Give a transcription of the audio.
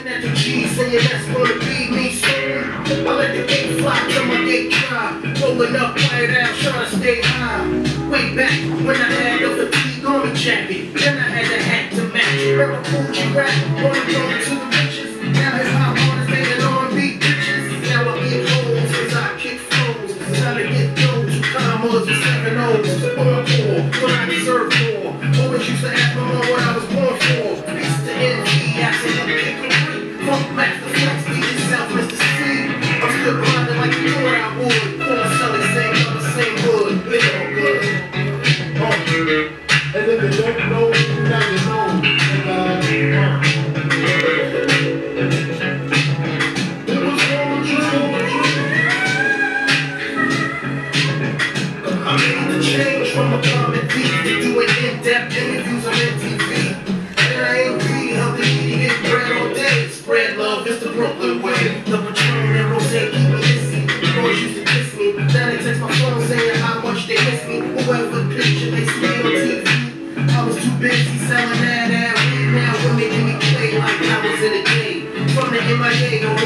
Looking at the G, saying that's gonna be me soon. I let the gate fly till my gate dry. Rolling up, quiet out, trying to stay high. Way back when I had the fatigue on the jacket, then I had the hat to match it. Remember Fuji rap, wanna go to the riches. Now hip hop artists making R&B bitches. Now I get hoes as I kick flows. Time to get those 2 commas and 7 O's. Encore, when I deserve more. Always used to ask my mom what I was born for. Peace to NG, asking up kicking. Funk Master Flex, DJ South, Mr. C. I'm still grinding like you thought I would. Corn selling, same color, same wood. Live on good. And if you don't know, now you know. It was all true. I made the change from a common beat to doing in-depth interviews on MTV. And I ain't greedy, healthy eating, get bread all day. Spread love, it's the Brooklyn way. The Patron and Rose keep me hissy. Boys used to kiss me. Now they text my phone saying how much they miss me. Whoever picture they see on TV. I was too busy selling that weed. Now women give me play like I was in a game. From the MIA on